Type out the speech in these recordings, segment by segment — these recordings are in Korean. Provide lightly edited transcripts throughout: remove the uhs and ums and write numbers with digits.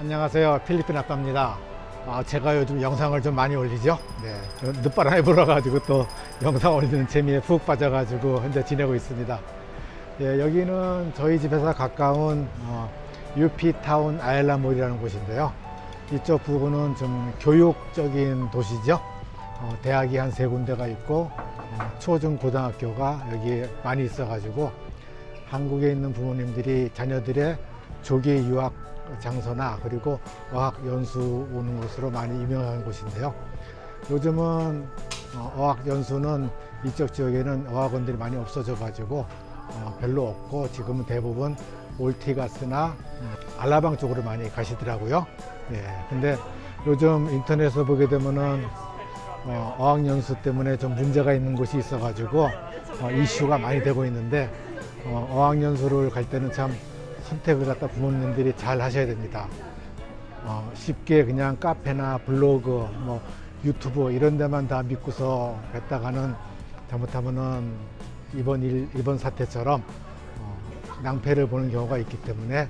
안녕하세요. 필리핀 아빠입니다. 제가 요즘 영상을 좀 많이 올리죠. 늦바람에 불어가지고 또 영상 올리는 재미에 푹 빠져가지고 현재 지내고 있습니다. 여기는 저희 집에서 가까운 UP타운 아일라몰이라는 곳인데요. 이쪽 부근은 좀 교육적인 도시죠. 대학이 한 3군데가 있고 초중 고등학교가 여기 많이 있어가지고 한국에 있는 부모님들이 자녀들의 조기 유학 장소나 그리고 어학연수 오는 곳으로 많이 유명한 곳인데요. 요즘은 어학연수는 이쪽 지역에는 어학원들이 많이 없어져 가지고 별로 없고 지금은 대부분 올티가스나 알라방 쪽으로 많이 가시더라고요. 근데 요즘 인터넷에서 보게 되면은 어학연수 때문에 좀 문제가 있는 곳이 있어 가지고 이슈가 많이 되고 있는데 어학연수를 갈 때는 참 선택을 갖다 부모님들이 잘 하셔야 됩니다. 쉽게 그냥 카페나 블로그, 유튜브 이런 데만 다 믿고서 했다가는 잘못하면은 이번 사태처럼 낭패를 보는 경우가 있기 때문에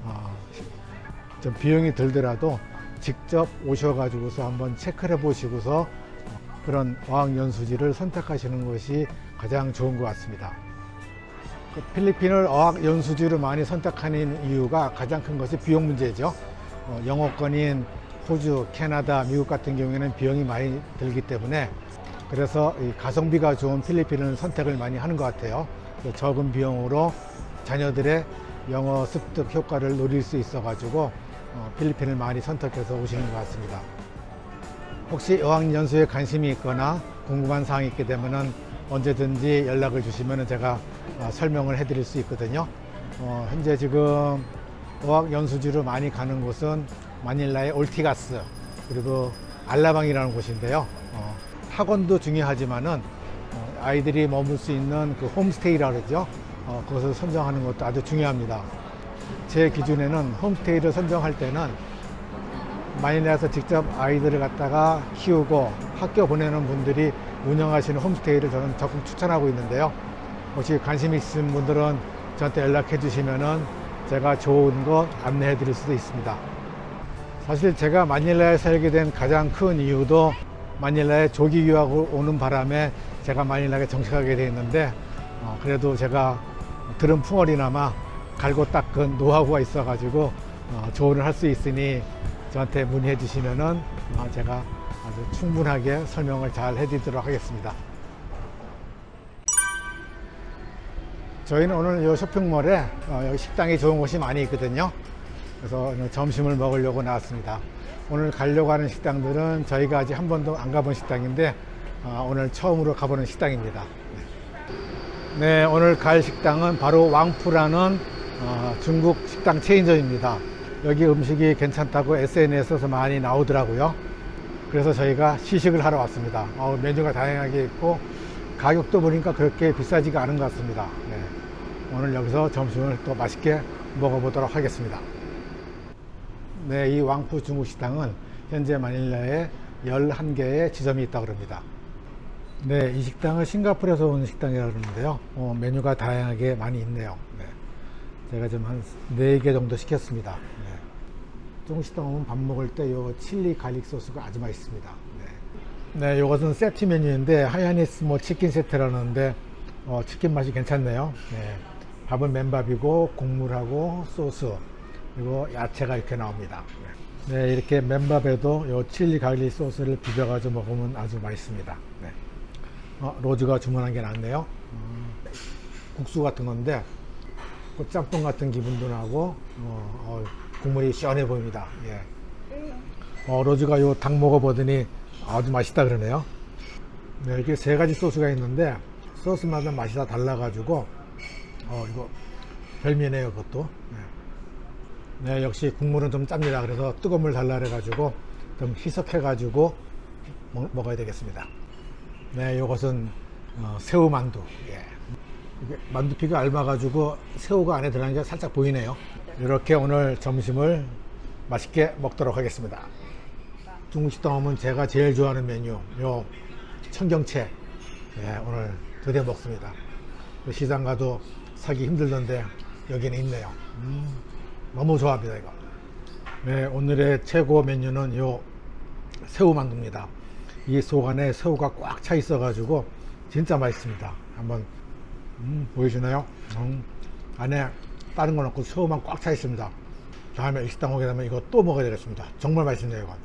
좀 비용이 들더라도 직접 오셔가지고서 한번 체크를 해보시고서 그런 어학연수지를 선택하시는 것이 가장 좋은 것 같습니다. 필리핀을 어학연수지로 많이 선택하는 이유가 가장 큰 것이 비용 문제죠. 영어권인 호주, 캐나다, 미국 같은 경우에는 비용이 많이 들기 때문에 그래서 이 가성비가 좋은 필리핀을 선택을 많이 하는 것 같아요. 적은 비용으로 자녀들의 영어 습득 효과를 노릴 수 있어 가지고 필리핀을 많이 선택해서 오시는 것 같습니다. 혹시 어학연수에 관심이 있거나 궁금한 사항이 있게 되면은 언제든지 연락을 주시면 제가 설명을 해드릴 수 있거든요. 현재 지금 어학연수지로 많이 가는 곳은 마닐라의 올티가스 그리고 알라방이라는 곳인데요. 학원도 중요하지만은 아이들이 머물 수 있는 그 홈스테이라 그러죠. 그것을 선정하는 것도 아주 중요합니다. 제 기준에는 홈스테이를 선정할 때는 마닐라에서 직접 아이들을 갖다가 키우고 학교 보내는 분들이 운영하시는 홈스테이를 저는 적극 추천하고 있는데요. 혹시 관심 있으신 분들은 저한테 연락해 주시면은 제가 좋은 거 안내해 드릴 수도 있습니다. 사실 제가 마닐라에 살게 된 가장 큰 이유도 마닐라에 조기 유학을 오는 바람에 제가 마닐라에 정착하게 되었는데 그래도 제가 들은 풍월이나마 갈고 닦은 노하우가 있어 가지고 조언을 할 수 있으니 저한테 문의해 주시면은 제가 아주 충분하게 설명을 잘 해드리도록 하겠습니다. 저희는 오늘 이 쇼핑몰에 여기 식당이 좋은 곳이 많이 있거든요. 그래서 오늘 점심을 먹으려고 나왔습니다. 오늘 가려고 하는 식당들은 저희가 아직 한 번도 안 가본 식당인데 오늘 처음으로 가보는 식당입니다. 네, 오늘 갈 식당은 바로 왕푸라는 중국 식당 체인점입니다. 여기 음식이 괜찮다고 SNS에서 많이 나오더라고요. 그래서 저희가 시식을 하러 왔습니다. 메뉴가 다양하게 있고 가격도 보니까 그렇게 비싸지가 않은 것 같습니다. 오늘 여기서 점심을 또 맛있게 먹어보도록 하겠습니다. 네, 이 왕푸 중국 식당은 현재 마닐라에 11개의 지점이 있다고 합니다. 네, 이 식당은 싱가포르에서 온 식당이라고 그러는데요. 메뉴가 다양하게 많이 있네요. 제가 좀 한 4개 정도 시켰습니다. 중국 식당 오면 밥 먹을 때 요 칠리 갈릭 소스가 아주 맛있습니다. 네, 이것은 세트 메뉴인데 하야니스 치킨 세트라는데 치킨 맛이 괜찮네요. 밥은 맨밥이고 국물하고 소스 그리고 야채가 이렇게 나옵니다. 네, 이렇게 맨밥에도 요 칠리 갈릭 소스를 비벼가지고 먹으면 아주 맛있습니다. 로즈가 주문한 게 나왔네요. 국수 같은 건데 짬뽕 같은 기분도 나고 국물이 시원해 보입니다. 로즈가 요 닭 먹어보더니 아주 맛있다 그러네요. 네, 이게 3가지 소스가 있는데 소스마다 맛이 다 달라가지고 이거 별미네요. 그것도. 네, 역시 국물은 좀 짭니다. 그래서 뜨거운 물 달라 그래가지고 좀 희석해가지고 먹어야 되겠습니다. 네, 이것은 새우만두. 이게 만두피가 얇아가지고 새우가 안에 들어간 게 살짝 보이네요. 이렇게 오늘 점심을 맛있게 먹도록 하겠습니다. 중국 식당 오면 제가 제일 좋아하는 메뉴 요 청경채 오늘 드디어 먹습니다. 시장 가도 사기 힘들던데 여기는 있네요. 너무 좋아합니다. 이거 네, 오늘의 최고 메뉴는 요 새우만두입니다. 이 속 안에 새우가 꽉 차 있어 가지고 진짜 맛있습니다. 한번 보이시나요? 안에 다른 건 없고 새우만 꽉 차 있습니다. 다음에 식당 오게 되면 이거 또 먹어야 되겠습니다. 정말 맛있네요, 이건.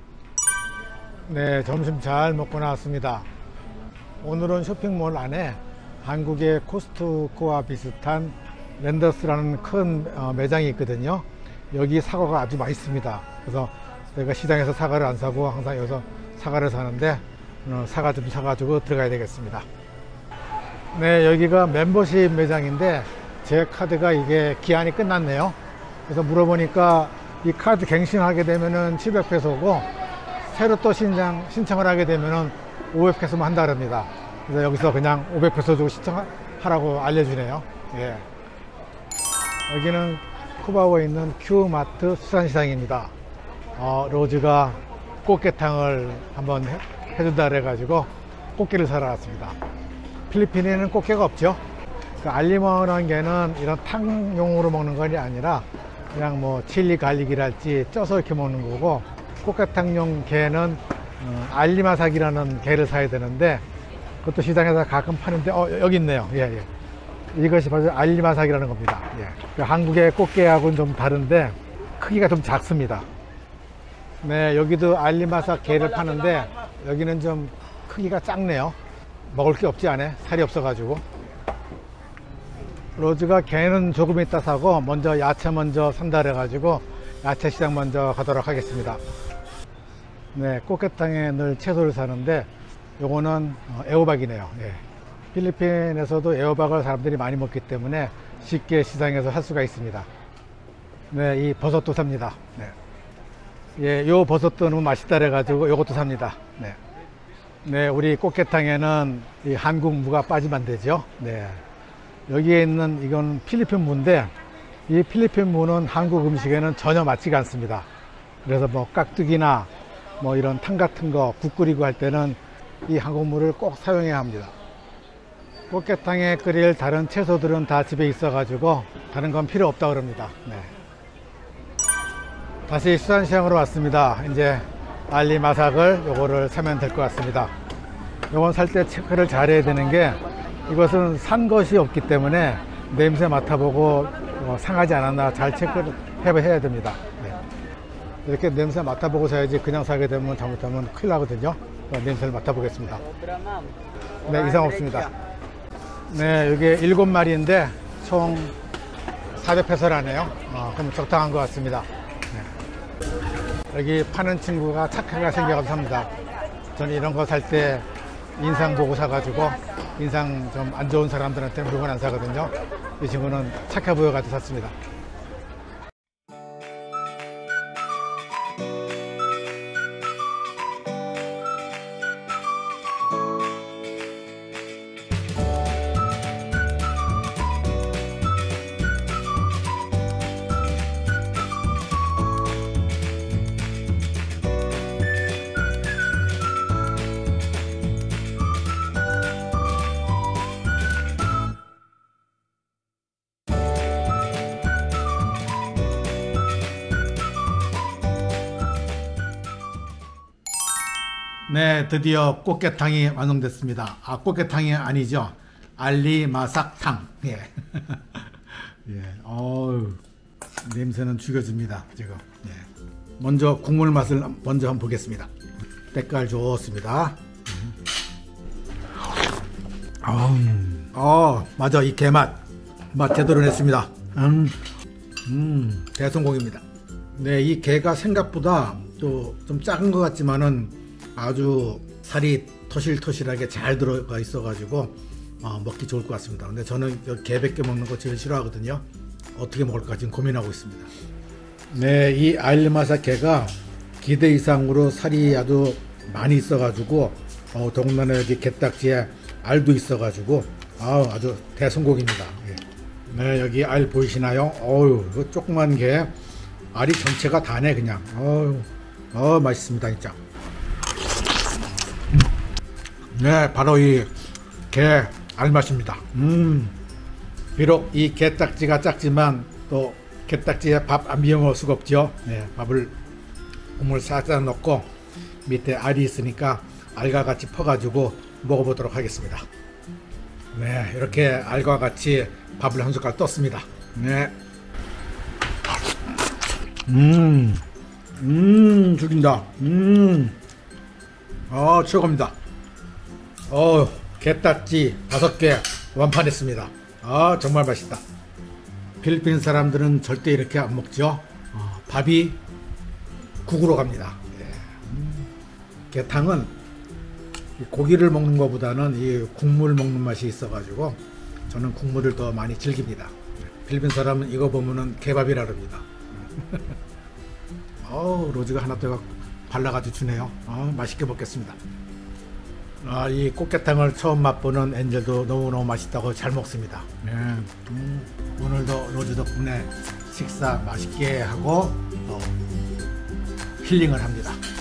네, 점심 잘 먹고 나왔습니다. 오늘은 쇼핑몰 안에 한국의 코스트코와 비슷한 랜더스라는 큰 매장이 있거든요. 여기 사과가 아주 맛있습니다. 그래서 내가 시장에서 사과를 안 사고 항상 여기서 사과를 사는데 사과 좀 사가지고 들어가야 되겠습니다. 네, 여기가 멤버십 매장인데 제 카드가 이게 기한이 끝났네요. 그래서 물어보니까 이 카드 갱신하게 되면은 700페소고 새로 또 신청을 하게 되면은 500페소만 한다 그럽니다. 그래서 여기서 그냥 500페소 주고 신청하라고 알려주네요. 예. 여기는 쿠바오에 있는 큐마트 수산시장입니다. 로즈가 꽃게탕을 한번 해준다 그래가지고 꽃게를 사러 왔습니다. 필리핀에는 꽃게가 없죠. 그 알리모라는 게는 이런 탕용으로 먹는 것이 아니라 그냥 뭐 칠리 갈릭이랄지 쪄서 이렇게 먹는 거고, 꽃게탕용 게는 알리마삭이라는 게를 사야 되는데 그것도 시장에서 가끔 파는데 여기 있네요. 예, 예. 이것이 바로 알리마삭이라는 겁니다. 예. 그 한국의 꽃게하고는 좀 다른데 크기가 좀 작습니다. 네, 여기도 알리마삭 게를 파는데 여기는 좀 크기가 작네요. 먹을 게 없지 않아? 살이 없어가지고. 로즈가 게는 조금 이따 사고 먼저 야채 먼저 산다 그래가지고 야채 시장 먼저 가도록 하겠습니다. 네, 꽃게탕에 늘 채소를 사는데 요거는 애호박이네요. 예. 필리핀에서도 애호박을 사람들이 많이 먹기 때문에 쉽게 시장에서 살 수가 있습니다. 네, 이 버섯도 삽니다. 네. 예, 요 버섯도 너무 맛있다 그래가지고 요것도 삽니다. 네. 네, 우리 꽃게탕에는 이 한국 무가 빠지면 안 되죠. 네. 여기에 있는 이건 필리핀 무인데 이 필리핀 무는 한국 음식에는 전혀 맞지가 않습니다. 그래서 뭐 깍두기나 뭐 이런 탕 같은 거 국 끓이고 할 때는 이 한국 무를 꼭 사용해야 합니다. 꽃게탕에 끓일 다른 채소들은 다 집에 있어 가지고 다른 건 필요 없다고 그럽니다. 네. 다시 수산시장으로 왔습니다. 이제 알리마삭을 요거를 사면 될 것 같습니다. 요건 살 때 체크를 잘 해야 되는 게 이것은 산 것이 없기 때문에 냄새 맡아보고 상하지 않았나 잘 체크를 해야 됩니다. 네. 이렇게 냄새 맡아보고 사야지 그냥 사게 되면 잘못하면 큰일 나거든요. 냄새를 맡아보겠습니다. 네, 이상 없습니다. 네, 이게 7마리인데 총 400페소라네요. 그럼 적당한 것 같습니다. 네. 여기 파는 친구가 착하게 생겨서 삽니다. 저는 이런 거 살 때 인상 보고 사가지고 인상 좀 안 좋은 사람들한테 물건 안 사거든요. 이 친구는 착해 보여가지고 샀습니다. 네, 드디어 꽃게탕이 완성됐습니다. 꽃게탕이 아니죠. 알리마삭탕. 예. 예. 냄새는 죽여줍니다. 지금. 예. 먼저 국물 맛을 먼저 한번 보겠습니다. 때깔 좋습니다. 맞아. 이 게맛. 맛 제대로 냈습니다. 대성공입니다. 네, 이 게가 생각보다 또 좀 작은 것 같지만은 아주 살이 터실터실하게 잘 들어가 있어가지고 먹기 좋을 것 같습니다. 근데 저는 게밖에 먹는 거 제일 싫어하거든요. 어떻게 먹을까 지금 고민하고 있습니다. 네, 이 알리마삭 게가 기대 이상으로 살이 아주 많이 있어가지고 더군다나 여기 게딱지에 알도 있어가지고 아주 대성공입니다. 예. 네, 여기 알 보이시나요? 이거 조그만 게 알이 전체가 다네 그냥. 맛있습니다 진짜. 네, 바로 이 게 알맛입니다. 비록 이 게딱지가 작지만 또 게딱지에 밥 안 비워 먹을 수가 없죠. 네, 밥을 국물 싹싹 넣고 밑에 알이 있으니까 알과 같이 퍼가지고 먹어보도록 하겠습니다. 네, 이렇게 알과 같이 밥을 한 숟갈 떴습니다. 네. 죽인다. 최고입니다. 게딱지 5개 완판했습니다. 정말 맛있다. 필리핀 사람들은 절대 이렇게 안 먹죠. 밥이 국으로 갑니다. 예. 게탕은 고기를 먹는 것보다는 이 국물 먹는 맛이 있어가지고 저는 국물을 더 많이 즐깁니다. 필리핀 사람은 이거 보면은 개밥이라 그럽니다. 로즈가 하나 더 발라가지고 주네요. 맛있게 먹겠습니다. 이 꽃게탕을 처음 맛보는 엔젤도 너무너무 맛있다고 잘 먹습니다. 오늘도 로즈 덕분에 식사 맛있게 하고 힐링을 합니다.